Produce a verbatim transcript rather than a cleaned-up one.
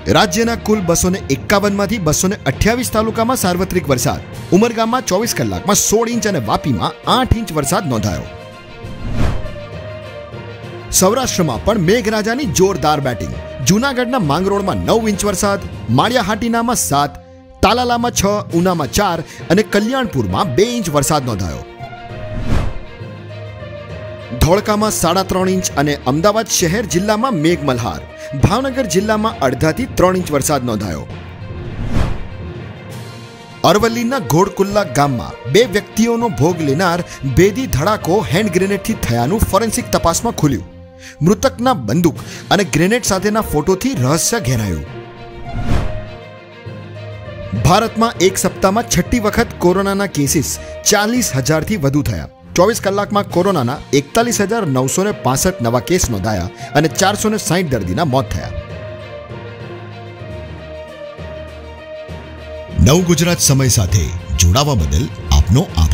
રાજ્યના કુલ બસો ને એકાવન માંથી બસો ને અઠ્યાવીસ તાલુકામાં સાર્વત્રિક વરસાદ. ઉમરગામમાં ચોવીસ કલાકમાં સોળ ઇંચ અને વાપીમાં આઠ ઇંચ વરસાદ નોંધાયો. સૌરાષ્ટ્રમાં પણ મેઘરાજાની જોરદાર બેટિંગ. જૂનાગઢના માંગરોળમાં નવ ઇંચ વરસાદ, માળિયાહાટીનામાં સાત, તાલાલામાં છ, ઉનામાં ચાર અને કલ્યાણપુરમાં બે ઇંચ વરસાદ નોંધાયો. ધોળકામાં સાડા ત્રણ ઇંચ અને અમદાવાદ શહેર જિલ્લામાં મેઘમલ્હાર. ભાવનગર જિલ્લામાં અડધાથી ત્રણ ઇંચ વરસાદ નોંધાયો. અરવલ્લીના ઘોડકુલ્લા ગામમાં બે વ્યક્તિઓનો ભોગ લેનાર ભેદી ધડાકો હેન્ડ ગ્રેનેડથી થયાનું ફોરેન્સિક તપાસમાં ખુલ્યું. મૃતકના બંદૂક અને ગ્રેનેડ સાથેના ફોટોથી રહસ્ય ઘેરાયું. ભારતમાં એક સપ્તાહમાં છઠ્ઠી વખત કોરોનાના કેસીસ ચાલીસ હજારથી વધુ થયા. ચોવીસ કલાકમાં કોરોનાના એકતાલીસ હજાર નવસો ને પાસઠ નવા કેસ નોંધાયા અને ચારસો ને સાહીઠ દર્દીના મોત થયા. નવ ગુજરાત સમય સાથે જોડાવા બદલ આપનો આભાર.